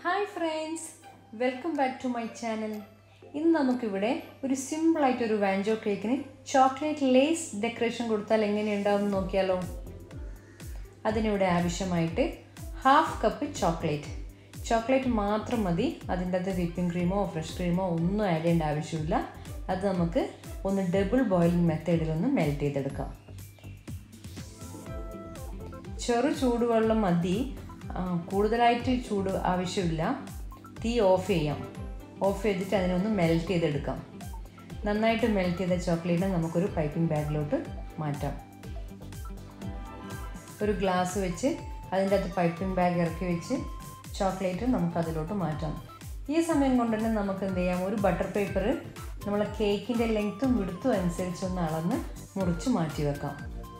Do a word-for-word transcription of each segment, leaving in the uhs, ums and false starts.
Hi friends, welcome back to my channel. ഇന്ന് നമുക്ക് ഇവിടെ ഒരു സിമ്പിൾ ആയിട്ട് ഒരു വാഞ്ചോ കേക്കിന് ചോക്ലേറ്റ് ലേസ് ഡെക്കറേഷൻ കൊടുത്താൽ എങ്ങനെ ഉണ്ടാവും നോക്കിയാലോ. അതിനിവിടെ ആവശ്യമായിട്ട് ഹാഫ് കപ്പ് ചോക്ലേറ്റ് ചോക്ലേറ്റ് മാത്രം മതി. അതിൻ്റെ അകത്ത് വിപ്പിംഗ് ക്രീമോ ഫ്രഷ് ക്രീമോ ഒന്നും ആഡ് ചെയ്യേണ്ട ആവശ്യമില്ല. അത് നമുക്ക് ഒന്ന് ഡബിൾ ബോയിലിംഗ് മെത്തേഡിലൊന്ന് മെൽറ്റ് ചെയ്തെടുക്കാം. ചെറു ചൂടുവെള്ളം മതി, കൂടുതലായിട്ട് ചൂട് ആവശ്യമില്ല. തീ ഓഫ് ചെയ്യാം. ഓഫ് ചെയ്തിട്ട് അതിനൊന്ന് മെൽറ്റ് ചെയ്തെടുക്കാം. നന്നായിട്ട് മെൽറ്റ് ചെയ്ത ചോക്ലേറ്റ് നമുക്കൊരു പൈപ്പിംഗ് ബാഗിലോട്ട് മാറ്റാം. ഒരു ഗ്ലാസ് വെച്ച് അതിൻ്റെ അകത്ത് പൈപ്പിംഗ് ബാഗ് ഇറക്കി വെച്ച് ചോക്ലേറ്റ് നമുക്ക് അതിലോട്ട് മാറ്റാം. ഈ സമയം കൊണ്ട് തന്നെ നമുക്ക് എന്ത് ചെയ്യാം, ഒരു ബട്ടർ പേപ്പർ നമ്മളെ കേക്കിൻ്റെ ലെങ്ത്തും വിടുത്തും അനുസരിച്ചൊന്ന് അളന്ന് മുറിച്ച് മാറ്റി വെക്കാം.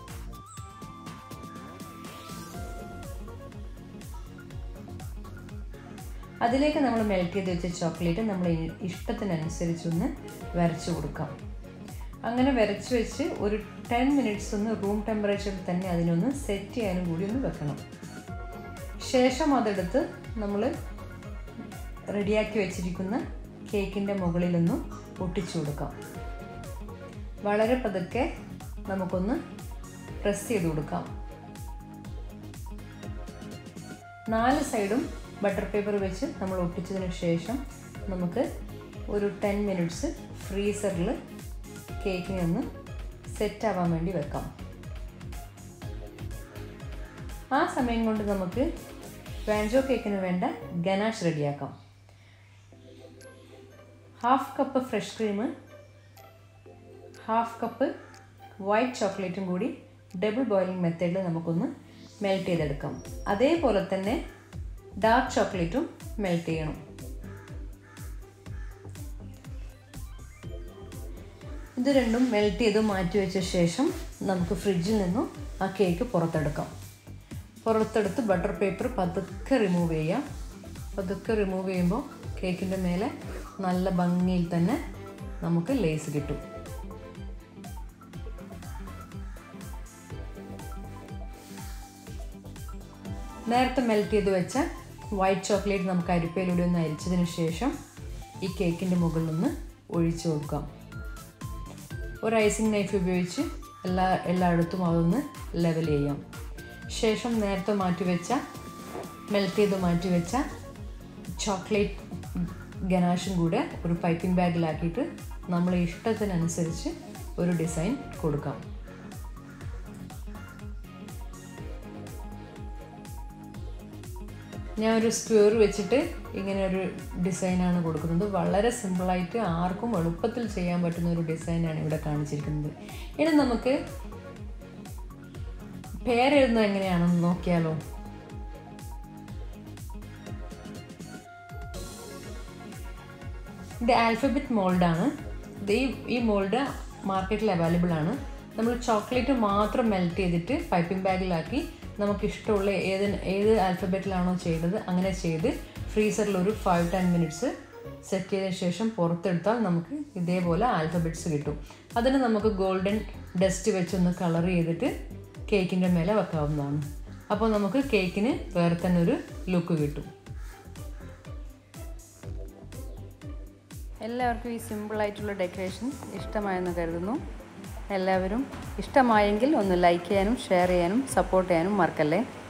അതിലേക്ക് നമ്മൾ മെൽറ്റ് ചെയ്ത് വെച്ച ചോക്ലേറ്റ് നമ്മൾ ഇഷ്ടത്തിനനുസരിച്ചൊന്ന് വരച്ച് കൊടുക്കാം. അങ്ങനെ വരച്ച് വെച്ച് ഒരു ടെൻ മിനിറ്റ്സ് ഒന്ന് റൂം ടെമ്പറേച്ചറിൽ തന്നെ അതിനൊന്ന് സെറ്റ് ചെയ്യാനും കൂടി ഒന്ന് വെക്കണം. ശേഷം അതെടുത്ത് നമ്മൾ റെഡിയാക്കി വെച്ചിരിക്കുന്ന കേക്കിൻ്റെ മുകളിലൊന്ന് ഒട്ടിച്ചു കൊടുക്കാം. വളരെ പതുക്കെ നമുക്കൊന്ന് പ്രസ് ചെയ്ത് കൊടുക്കാം. നാല് സൈഡും ബട്ടർ പേപ്പർ വെച്ച് നമ്മൾ ഒട്ടിച്ചതിന് ശേഷം നമുക്ക് ഒരു ടെൻ മിനിറ്റ്സ് ഫ്രീസറിൽ കേക്കിനെ ഒന്ന് സെറ്റ് ആവാൻ വേണ്ടി വെക്കാം. ആ സമയം കൊണ്ട് നമുക്ക് വാഞ്ചോ കേക്കിന് വേണ്ട ഗനാഷ് റെഡിയാക്കാം. Half cup fresh cream, half cup white ചോക്ലേറ്റും കൂടി ഡബിൾ ബോയിലിംഗ് മെത്തേഡിൽ നമുക്കൊന്ന് മെൽറ്റ് ചെയ്തെടുക്കാം. അതേപോലെ തന്നെ ഡാർക്ക് ചോക്ലേറ്റും മെൽറ്റ് ചെയ്യണം. ഇത് രണ്ടും മെൽറ്റ് ചെയ്ത് മാറ്റി വെച്ച ശേഷം നമുക്ക് ഫ്രിഡ്ജിൽ നിന്നും ആ കേക്ക് പുറത്തെടുക്കാം. പുറത്തെടുത്ത് ബട്ടർ പേപ്പർ പതുക്കെ റിമൂവ് ചെയ്യാം. പതുക്കെ റിമൂവ് ചെയ്യുമ്പോൾ കേക്കിൻ്റെ മേലെ നല്ല ഭംഗിയിൽ തന്നെ നമുക്ക് ലേസ് കിട്ടും. നേരത്തെ മെൽറ്റ് ചെയ്ത് വെച്ച വൈറ്റ് ചോക്ലേറ്റ് നമുക്ക് അരിപ്പയിലൂടെ ഒന്ന് അരിച്ചതിന് ശേഷം ഈ കേക്കിൻ്റെ മുകളിൽ നിന്ന് ഒഴിച്ചു കൊടുക്കാം. ഒരു ഐസിങ് നൈഫ് ഉപയോഗിച്ച് എല്ലാ എല്ലായിടത്തും അതൊന്ന് ലെവൽ ചെയ്യാം. ശേഷം നേരത്തെ മാറ്റി വെച്ച മെൽറ്റ് ചെയ്ത് മാറ്റി വെച്ച ചോക്ലേറ്റ് ഗനാഷും കൂടെ ഒരു പൈപ്പിംഗ് ബാഗിലാക്കിയിട്ട് നമ്മളെ ഇഷ്ടത്തിനനുസരിച്ച് ഒരു ഡിസൈൻ കൊടുക്കാം. ഞാൻ ഒരു സ്ക്വയർ വെച്ചിട്ട് ഇങ്ങനെ ഒരു ഡിസൈനാണ് കൊടുക്കുന്നത്. വളരെ സിമ്പിളായിട്ട് ആർക്കും എളുപ്പത്തിൽ ചെയ്യാൻ പറ്റുന്ന ഒരു ഡിസൈനാണ് ഇവിടെ കാണിച്ചിരിക്കുന്നത്. ഇനി നമുക്ക് പേരെഴുതുന്നത് എങ്ങനെയാണെന്ന് നോക്കിയാലോ. ഇത് ആൽഫബറ്റ് മോൾഡാണ്. ഇത് ഈ ഈ മോൾഡ് മാർക്കറ്റിൽ അവൈലബിൾ ആണ്. നമ്മൾ ചോക്ലേറ്റ് മാത്രം മെൽറ്റ് ചെയ്തിട്ട് പൈപ്പിംഗ് ബാഗിലാക്കി നമുക്കിഷ്ടമുള്ള ഏത് ഏത് ആൽഫബറ്റിലാണോ ചെയ്തത് അങ്ങനെ ചെയ്ത് ഫ്രീസറിൽ ഒരു ഫൈവ് ടെൻ മിനിറ്റ്സ് സെറ്റ് ചെയ്തതിന് ശേഷം പുറത്തെടുത്താൽ നമുക്ക് ഇതേപോലെ ആൽഫബറ്റ്സ് കിട്ടും. അതിന് നമുക്ക് ഗോൾഡൻ ഡസ്റ്റ് വെച്ചൊന്ന് കളർ ചെയ്തിട്ട് കേക്കിൻ്റെ മേലെ വെക്കാവുന്നതാണ്. അപ്പോൾ നമുക്ക് കേക്കിന് വേറെ തന്നെ ഒരു ലുക്ക് കിട്ടും. എല്ലാവർക്കും ഈ സിമ്പിളായിട്ടുള്ള ഡെക്കറേഷൻ ഇഷ്ടമായെന്ന് കരുതുന്നു. എല്ലാവരും ഇഷ്ടമായെങ്കിൽ ഒന്ന് ലൈക്ക് ചെയ്യാനും ഷെയർ ചെയ്യാനും സപ്പോർട്ട് ചെയ്യാനും മറക്കല്ലേ.